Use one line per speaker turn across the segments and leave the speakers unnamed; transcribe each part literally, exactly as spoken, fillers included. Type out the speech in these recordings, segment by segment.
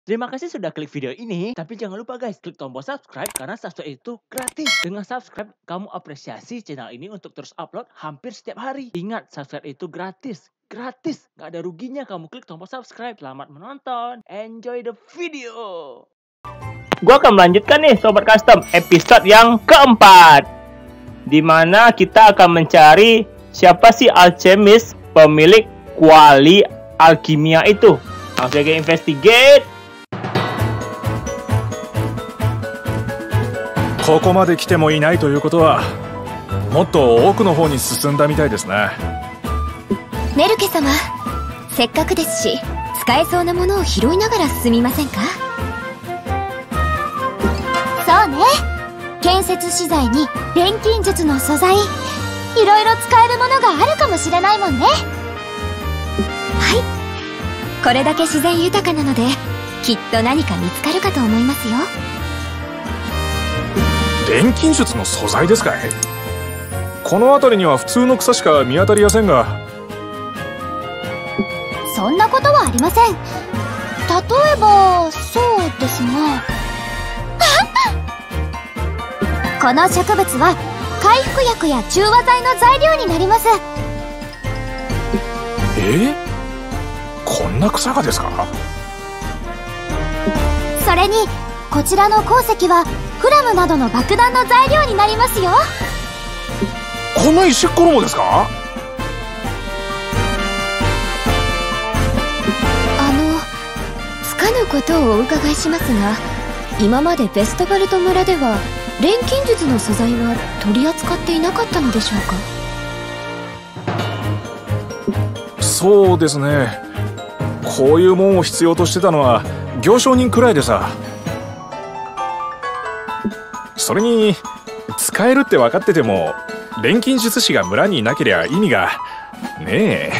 Terima kasih sudah klik video ini, tapi jangan lupa guys, klik tombol subscribe karena subscribe itu gratis. Dengan subscribe, kamu apresiasi channel ini untuk terus upload hampir setiap hari. Ingat, subscribe itu gratis. Gratis, gak ada ruginya kamu klik tombol subscribe. Selamat menonton, enjoy the video. Gua akan melanjutkan nih Sobat Custom, episode yang keempat, dimana kita akan mencari siapa sih alchemist pemilik kuali alkimia itu. Langsung aja investigate.
ここまで来てもいないということは、もっと奥の方に進んだみたいですね。
ネルケ様、せっかくですし使えそうなものを拾いながら進みませんか？そうね、建設資材に錬金術の素材、いろいろ使えるものがあるかもしれないもんね。はい、これだけ自然豊かなのできっと何か見つかるかと思いますよ。
錬金術の素材ですかい？この辺りには普通の草しか見当たりやせんが。
そんなことはありません。例えばそうですがこの植物は回復薬や中和剤の材料になります。
えー、こんな草がですか？
それにこちらの鉱石はフラムなどの爆弾の材料になりますよ。
こんな石ころもですか？
あのつかぬことをお伺いしますが、今までベストバルト村では錬金術の素材は取り扱っていなかったのでしょうか？
そうですね、こういうもんを必要としてたのは行商人くらいでさ。それに使えるって分かってても錬金術師が村にいなけりゃ意味がね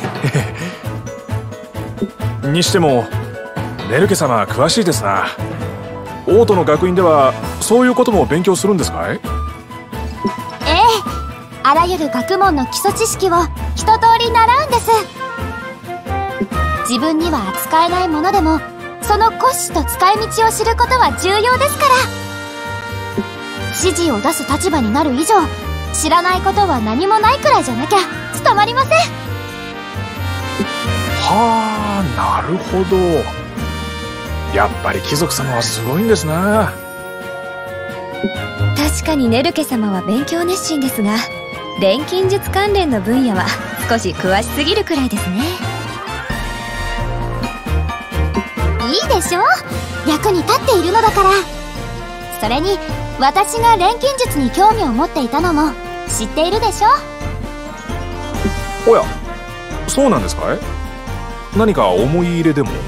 えにしてもネルケ様は詳しいですな。王都の学院ではそういうことも勉強するんですかい？
ええ、あらゆる学問の基礎知識を一通り習うんです。自分には扱えないものでもその骨子と使い道を知ることは重要ですから。指示を出す立場になる以上、知らないことは何もないくらいじゃなきゃ務まりません。
はあ、なるほど。やっぱり貴族様はすごいんですな。
確かにネルケ様は勉強熱心ですが、錬金術関連の分野は少し詳しすぎるくらいですね。いいでしょ、役に立っているのだから。それに私が錬金術に興味を持っていたのも知っているでしょ。
おや、そうなんですかい？何か思い入れでも？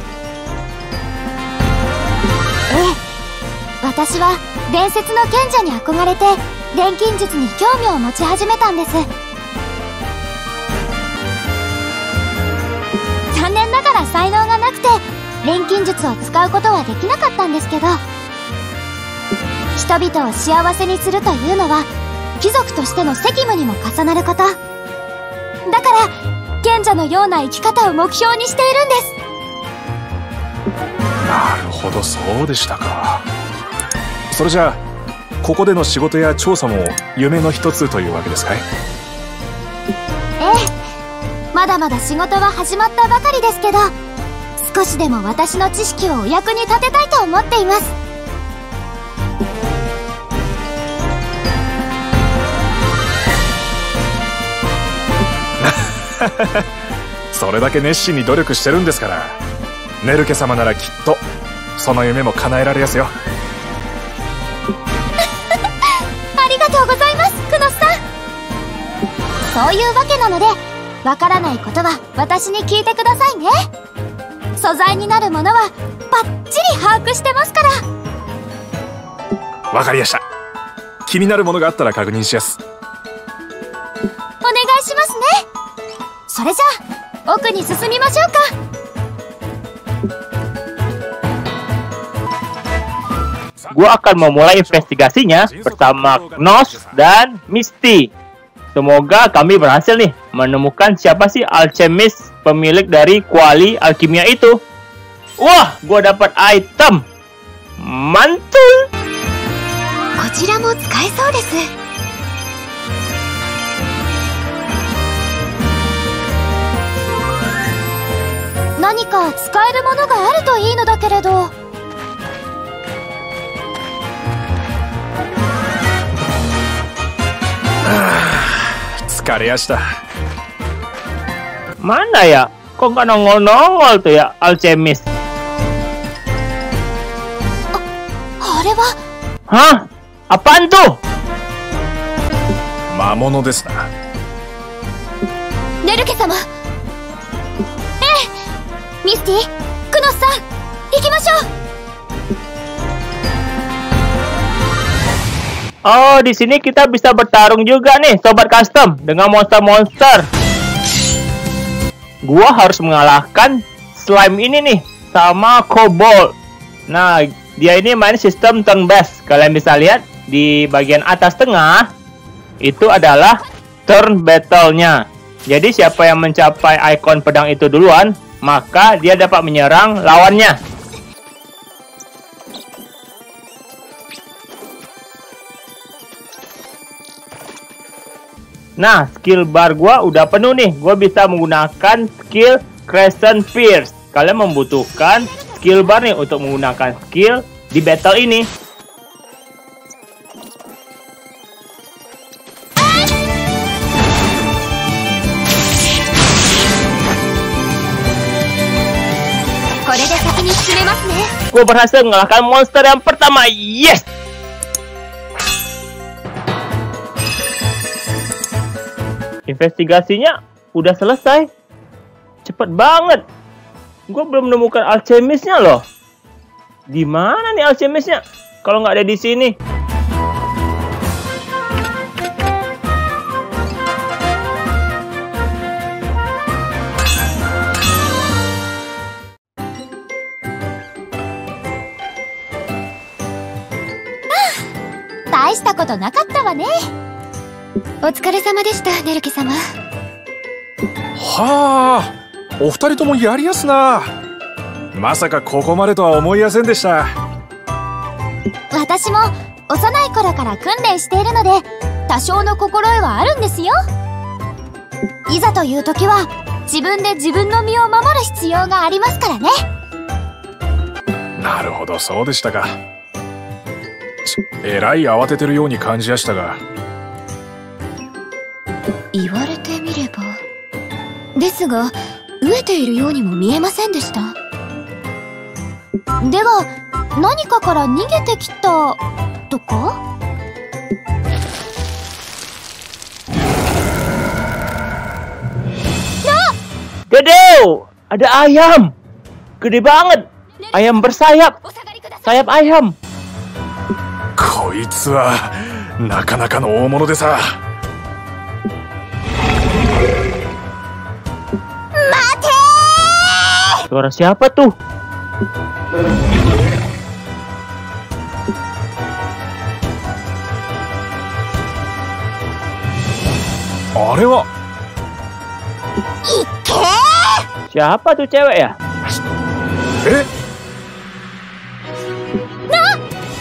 ええ、私は伝説の賢者に憧れて錬金術に興味を持ち始めたんです。残念ながら才能がなくて錬金術を使うことはできなかったんですけど、人々を幸せにするというのは貴族としての責務にも重なることだから、賢者のような生き方を目標にしているんです。
なるほど、そうでしたか。それじゃあここでの仕事や調査も夢の一つというわけですかい？
ええ、まだまだ仕事は始まったばかりですけど、少しでも私の知識をお役に立てたいと思っています。
それだけ熱心に努力してるんですから、ネルケ様ならきっとその夢も叶えられやすよ。
ありがとうございます、クノスさん。そういうわけなので、わからないことは私に聞いてくださいね。素材になるものはバッチリ把握してますから。
わかりやした。気になるものがあったら確認しやす。
お願いしますね。それじゃあ奥に進みましょうか。
Gua akan memulai investigasinya bersama Knos dan Misty. Semoga kami berhasil nih menemukan siapa sih alchemist pemilik dari kuali alkimia itu. Wah, gua dapat item. Mantul.
こちらも使えそうです。何か使えるものがあるといいのだけれど。
疲れやした。
Mana ya? Kok nggak nongol-nongol tuh ya, alchemist?
あれは
Hah? Apaan tuh?
魔物ですな。
ネルケ様。ええ、ミスティ、クノスさん、行きましょう。
Oh, di sini kita bisa bertarung juga nih, sobat custom, dengan monster-monster. Gua harus mengalahkan slime ini nih, sama kobold. Nah, dia ini main sistem turn based. Kalian bisa lihat di bagian atas tengah, itu adalah turn battle-nya. Jadi siapa yang mencapai ikon pedang itu duluan, maka dia dapat menyerang lawannya. Nah, skill bar gua udah penuh nih. Gua bisa menggunakan skill Crescent Pierce. Kalian membutuhkan skill bar nih untuk menggunakan skill di battle ini. Gua berhasil mengalahkan monster yang pertama. Yes! Investigasinya udah selesai. Cepet banget. Gue belum menemukan alchemistnya loh. Di mana nih alchemistnya? Kalau nggak ada di sini.
Ah, 大したことなかったわね。 お疲れ様でした、ネルケ様。
はあ、お二人ともやりやすな。まさかここまでとは思いやせんでした。
私も幼い頃から訓練しているので、多少の心得はあるんですよ。いざという時は自分で自分の身を守る必要がありますからね。
なるほど、そうでしたか。えらい慌ててるように感じやしたが。
言われてみれば。ですが、飢えているようにも見えませんでした。では、何かから逃げてきたとか？
Gede! Ada ayam! Gede banget! Ayam bersayap! Sayap ayam!
こいつはなかなかの大物でさ。
Suara siapa tuh?
Arewa.
Siapa tuh cewek ya?
Eh?
Nah!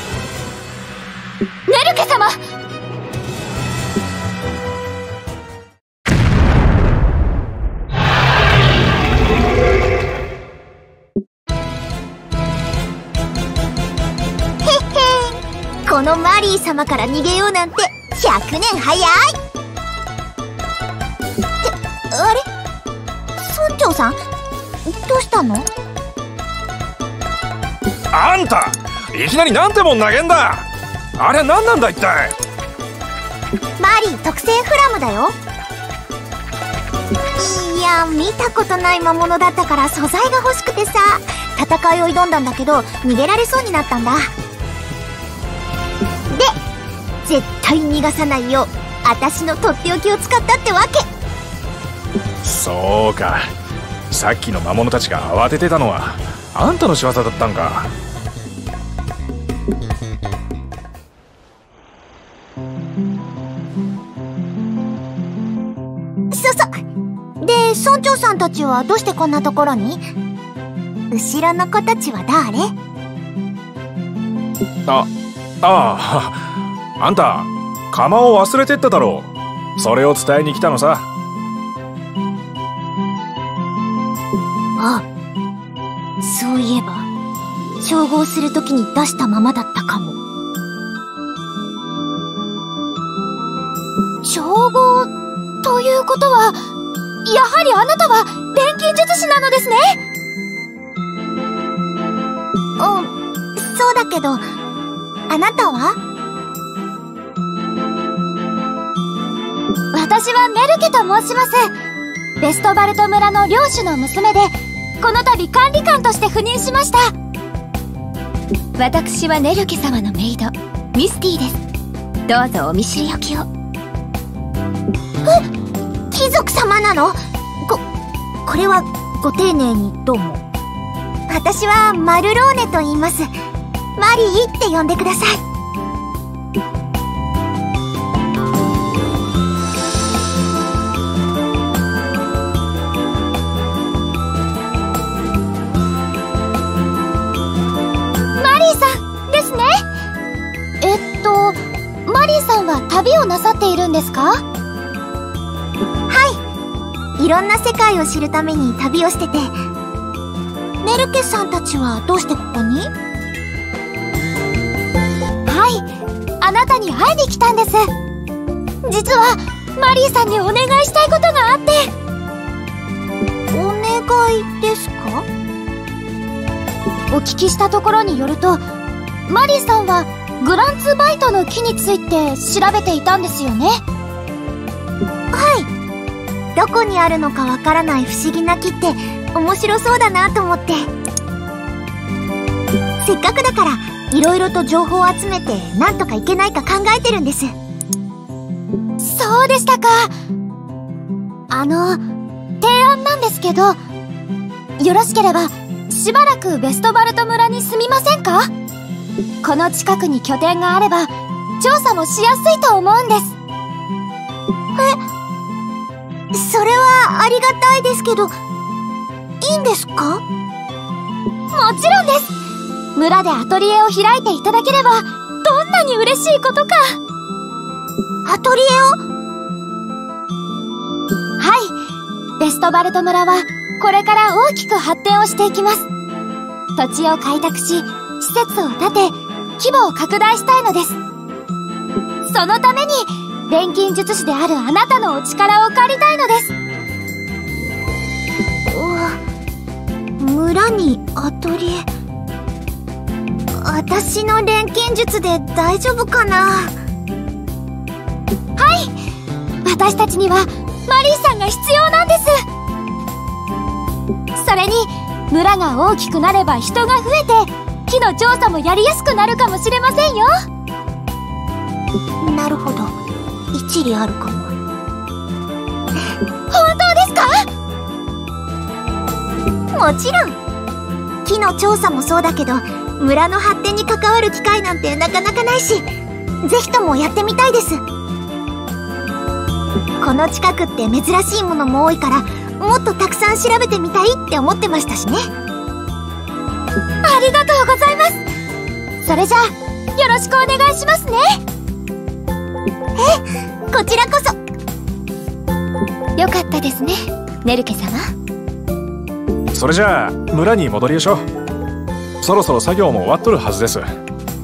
Neruke sama. Hehe. このマリー様から逃げようなんてひゃくねん早い。ってあれ？村長さん、どうしたの？
あんたいきなりなんてもん投げんだ。あれは何なんだ一体。
マリー特製フラムだよ。いや、見たことない魔物だったから素材が欲しくてさ、戦いを挑んだんだけど逃げられそうになったんだ。で、絶対逃がさないよう私のとっておきを使ったってわけ。
そうか、さっきの魔物たちが慌ててたのはあんたの仕業だったんか。そうそう。で、村長さんたちはどうしてこんなところに？
後ろの子たちは誰？
あ、ああ、あんた釜を忘れてっただろう。それを伝えに来たのさ。
あ、そういえば照合するときに出したままだったかも。調合ということは、やはりあなたは錬金術師なのですね。うん、そうだけど、あなたは？私はメルケと申します。ベストバルト村の領主の娘で、この度管理官として赴任しました。私はネルケ様のメイド、ミスティです。どうぞお見知りおきを。え、貴族様なの？こ、これはご丁寧にどうも。私はマルローネと言います。マリーって呼んでください。マリーさんですね。えっと、マリーさんは旅をなさっているんですか？はい。いろんな世界を知るために旅をしてて。ネルケさんたちはどうしてここに？はい、あなたに会いに来たんです。実はマリーさんにお願いしたいことがあって。お願いですか？お聞きしたところによると、マリーさんはグランツバイトの木について調べていたんですよね。はい、どこにあるのかわからない不思議な木って面白そうだなと思って。せっかくだからいろいろと情報を集めてなんとかいけないか考えてるんです。そうでしたか。あの提案なんですけど、よろしければしばらくベストバルト村に住みませんか？この近くに拠点があれば調査もしやすいと思うんです。え、それはありがたいですけど、いいんですか？もちろんです。村でアトリエを開いていただければどんなに嬉しいことか。アトリエを？はい、ベストバルト村はこれから大きく発展をしていきます。土地を開拓し、施設を建て、規模を拡大したいのです。そのために錬金術師であるあなたのお力を借りたいのです。村にアトリエ。私の錬金術で大丈夫かな？はい、私たちにはマリーさんが必要なんです。それに村が大きくなれば人が増えて木の調査もやりやすくなるかもしれませんよ。なるほど、一理あるかも。本当ですか？もちろん。木の調査もそうだけど、村の発展に関わる機会なんてなかなかないし、ぜひともやってみたいです。この近くって珍しいものも多いから、もっとたくさん調べてみたいって思ってましたしね。ありがとうございます。それじゃあよろしくお願いしますね。え、こちらこそ。よかったですね、ネルケ様。
それじゃあ村に戻りましょう。そろそろ作業も終わっとるはずです。うん。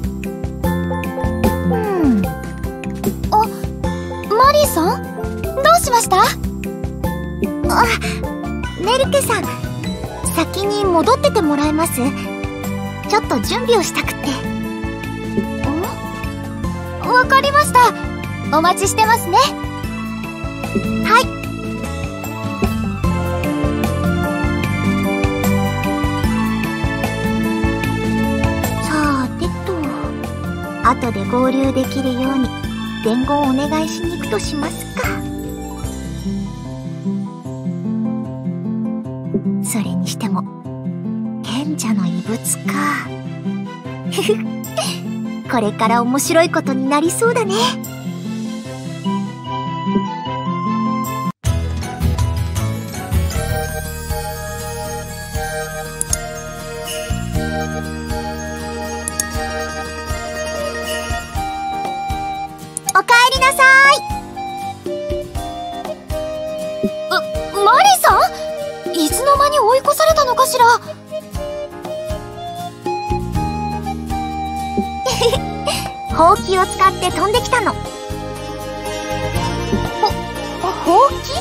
あ、マリーさん、どうしました？あ、ネルケさん、先に戻っててもらえます？ちょっと準備をしたくって。ん？わかりました。お待ちしてますね。はい。後で合流できるように伝言をお願いしに行くとしますか。それにしても賢者の遺物か。これから面白いことになりそうだね。 しら。ほうきを使って飛んできたの。ほ、ほうき？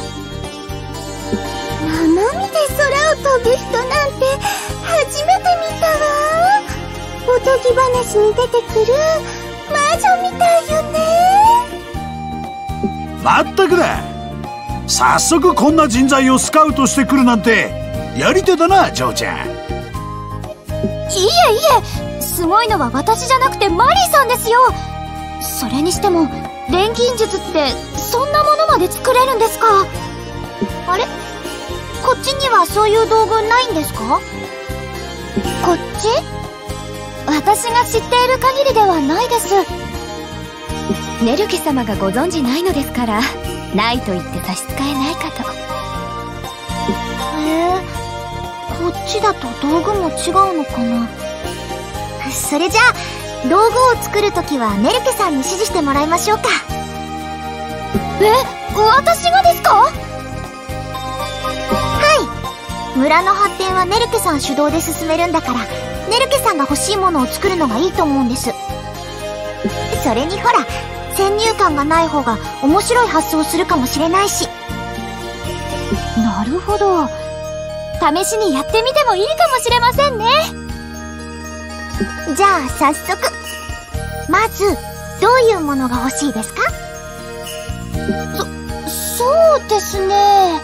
生身で空を飛ぶ人なんて初めて見たわ。おとぎ話に出てくる魔女みたいよね。
まったくだ。早速こんな人材をスカウトしてくるなんてやり手だな、ジョーちゃん。
いえいえ、すごいのは私じゃなくてマリーさんですよ。それにしても錬金術ってそんなものまで作れるんですか？あれ？こっちにはそういう道具ないんですか？こっち？私が知っている限りではないです。
ネルケ様がご存じないのですから、ないと言って差し支えないかと。
へえ、こっちだと道具も違うのかな。それじゃあ道具を作るときはネルケさんに指示してもらいましょうか。え、私がですか？はい、村の発展はネルケさん主導で進めるんだから、ネルケさんが欲しいものを作るのがいいと思うんです。それにほら、先入観がない方が面白い発想をするかもしれないし。なるほど、試しにやってみてもいいかもしれませんね。じゃあ早速、まずどういうものが欲しいですか？そ、そうですね。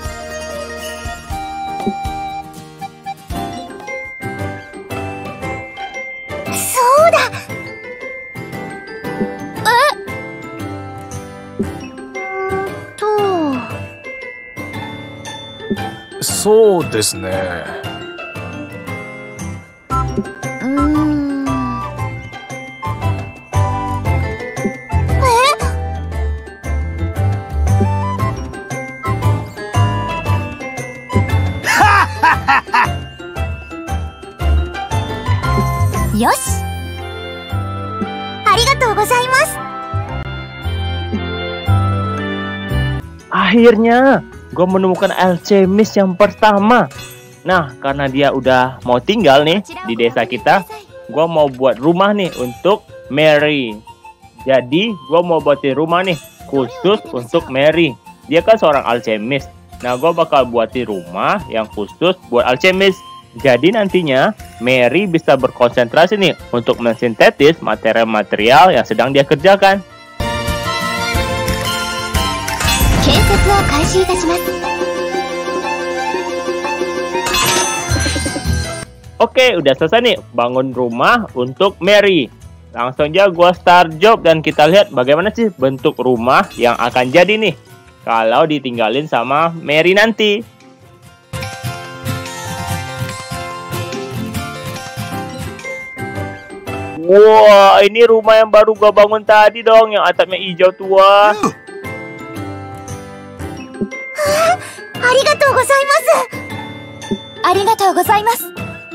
そうだ。
そうですね。
うーん。え？よし。ありがとうございます。
Akhirnya gue menemukan alchemis yang pertama. Nah, karena dia udah mau tinggal nih di desa kita, gue mau buat rumah nih untuk Mary. Jadi, gue mau buatin rumah nih khusus untuk Mary. Dia kan seorang alchemis. Nah, gue bakal buatin rumah yang khusus buat alchemis. Jadi nantinya Mary bisa berkonsentrasi nih untuk mensintetis material-material yang sedang dia kerjakan. Oke, udah selesai nih bangun rumah untuk Mary. Langsung aja gua start job dan kita lihat bagaimana sih bentuk rumah yang akan jadi nih kalau ditinggalin sama Mary nanti. Wah, ini rumah yang baru gua bangun tadi dong, yang atapnya hijau tua.
Arigatou gozaimasu. Arigatou gozaimasu.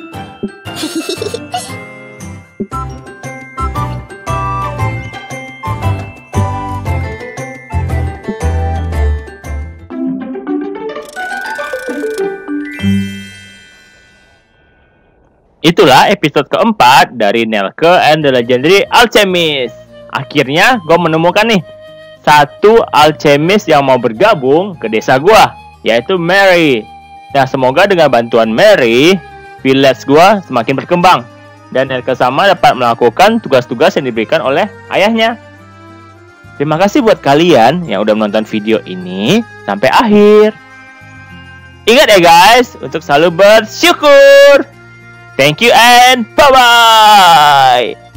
Itulah episode keempat dari Nelke and the Legendary Alchemist. Akhirnya gue menemukan nih satu alchemist yang mau bergabung ke desa gue, yaitu Mary. Nah, semoga dengan bantuan Mary, village gue semakin berkembang dan Nelke sama dapat melakukan tugas-tugas yang diberikan oleh ayahnya. Terima kasih buat kalian yang udah menonton video ini sampai akhir. Ingat ya guys, untuk selalu bersyukur. Thank you and bye-bye.